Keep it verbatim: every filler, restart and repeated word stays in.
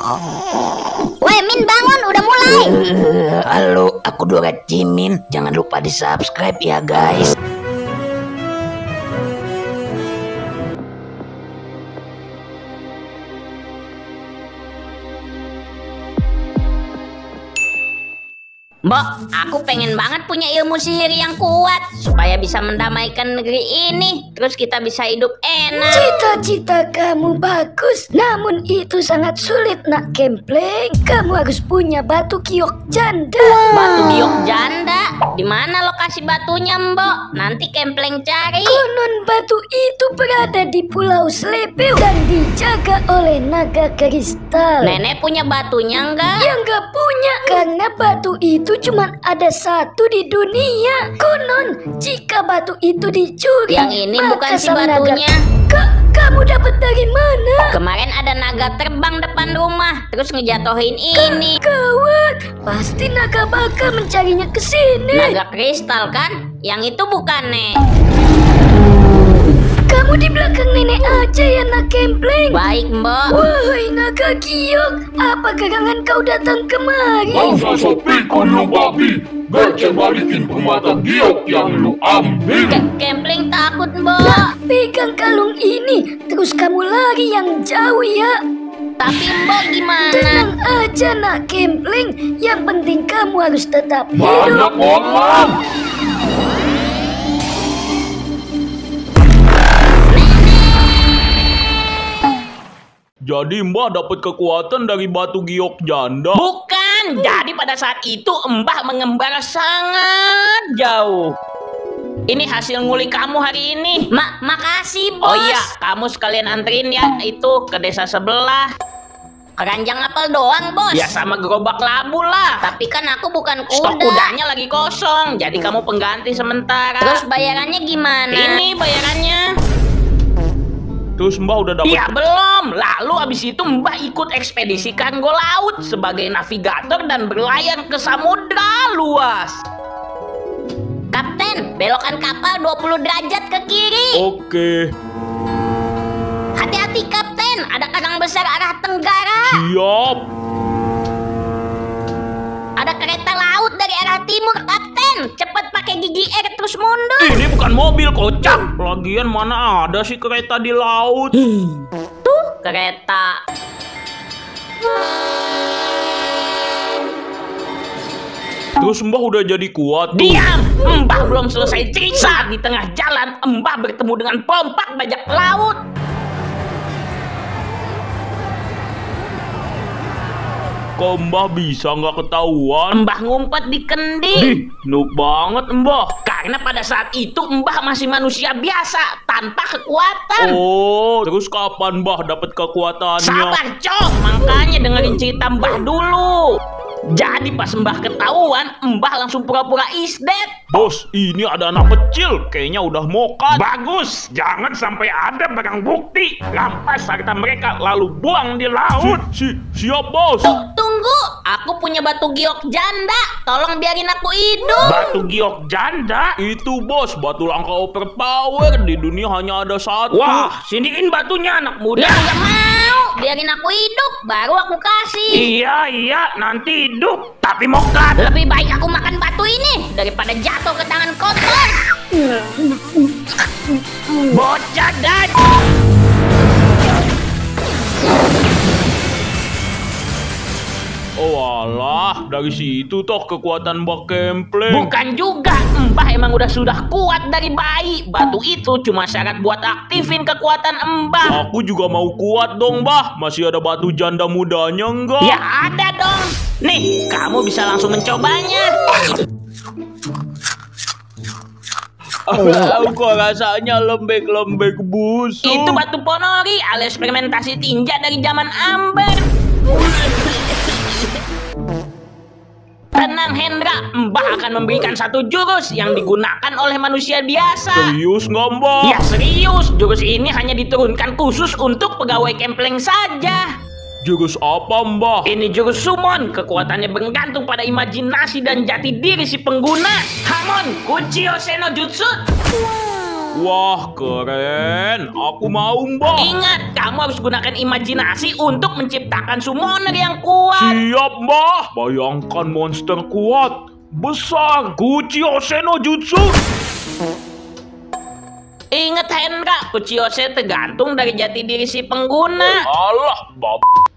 Weh Min, bangun, udah mulai. Uh, halo, aku Dora Cimin. Jangan lupa di subscribe ya guys. Mbok, aku pengen banget punya ilmu sihir yang kuat supaya bisa mendamaikan negeri ini. Terus kita bisa hidup enak. Cita-cita kamu bagus, namun itu sangat sulit nak Kempleng. Kamu harus punya batu giok janda. Batu giok janda? Di mana lokasi batunya, Mbok? Nanti Kempleng cari. Konon batu itu berada di Pulau Slepeu dan dijaga oleh naga kristal. Nenek punya batunya enggak? Ya nggak punya, karena batu itu cuma ada satu di dunia. Konon jika batu itu dicuri, yang ini maka bukan si sang batunya. Naga... Ka kamu dapat dari mana? Kemarin ada naga terbang depan rumah, terus ngejatohin ini. Gawat, pasti naga bakal mencarinya ke sini. Naga kristal kan? Yang itu bukan, Nek. Kamu di belakang nenek aja ya nak Kempleng. Baik, Mbok. Wahai naga giok, apa gerangan kau datang kemari? Bangsa sepiku lu babi, becek balikin permata giok yang lu ambil. Ke Kempleng takut, Mbok. Nah, pegang kalung ini, terus kamu lari yang jauh ya. Tapi Mbok gimana? Tenang aja nak Kempleng, yang penting kamu harus tetap Banyak hidup. orang. Jadi Mbah dapat kekuatan dari batu giok janda? Bukan, jadi pada saat itu Mbah mengembara sangat jauh. Ini hasil ngulik kamu hari ini. Ma makasih, Bos. Oh iya, kamu sekalian anterin ya itu ke desa sebelah. Keranjang apel doang, Bos. Ya sama gerobak labu lah. Tapi kan aku bukan kuda. Stok kudanya lagi kosong, jadi kamu pengganti sementara. Terus bayarannya gimana? Ini bayarannya. Terus Mbah udah dapat? Iya belum. Lalu abis itu Mbah ikut ekspedisi kargo laut sebagai navigator dan berlayar ke samudra luas. Kapten, belokan kapal dua puluh derajat ke kiri. Oke. Hati-hati, Kapten. Ada karang besar arah tenggara. Siap. Ada kereta laut dari arah timur, Kapten. Cepat pakai gigi R terus mundur. Ini bukan mobil, kocak. Lagian mana ada sih kereta di laut? Tuh, kereta. Terus Mbah udah jadi kuat tuh. Diam! Mbah belum selesai cerita. Di tengah jalan Mbah bertemu dengan pelompat bajak laut. Kok Mbah bisa nggak ketahuan? Mbah ngumpet di kendi. Dih, noob banget Mbah. Karena pada saat itu Mbah masih manusia biasa tanpa kekuatan. Oh, terus kapan Mbah dapat kekuatannya? Sabar, Cok. Makanya dengerin cerita Mbah dulu. Jadi pas Mbah ketahuan, Mbah langsung pura-pura is dead. Bos, ini ada anak kecil. Kayaknya udah mokat. Bagus, jangan sampai ada barang bukti. Rampas harta mereka lalu buang di laut. Si, si, siap bos. Tuh, tunggu. Aku punya batu giok janda. Tolong biarin aku hidup. Batu giok janda? Itu bos, batu langka overpower. Di dunia hanya ada satu. Wah, siniin batunya anak muda. Ya, nggak mau. Biarin aku hidup, baru aku kasih. Iya, iya, nanti hidup. Tapi mokat. Lebih baik aku makan batu ini daripada jatuh ke tangan kotor. Bocah dan. Oh alah, dari situ toh kekuatan Mbah Kempleng. Bukan juga, Mbah emang udah sudah kuat dari bayi. Batu itu cuma syarat buat aktifin kekuatan Mbah. Aku juga mau kuat dong Mbah. Masih ada batu janda mudanya enggak? Ya ada dong. Nih, kamu bisa langsung mencobanya. Ah, kok rasanya lembek-lembek busuk. Itu batu ponori alias fermentasi tinja dari zaman Amber. Tenang Hendra, Mbah akan memberikan satu jurus yang digunakan oleh manusia biasa. Serius nggak Mbah? Ya serius, jurus ini hanya diturunkan khusus untuk pegawai Kempleng saja. Jurus apa Mbah? Ini jurus summon, kekuatannya bergantung pada imajinasi dan jati diri si pengguna. Hamon, Kuchio Seno Jutsu. Wow. Wah, keren. Aku mau, Mbah. Ingat, kamu harus gunakan imajinasi untuk menciptakan summoner yang kuat. Siap, Mbah. Bayangkan monster kuat, besar, Kuchiyose no Jutsu. Ingat Hendra, Kuchiyose tergantung dari jati diri si pengguna. Alah, Bab.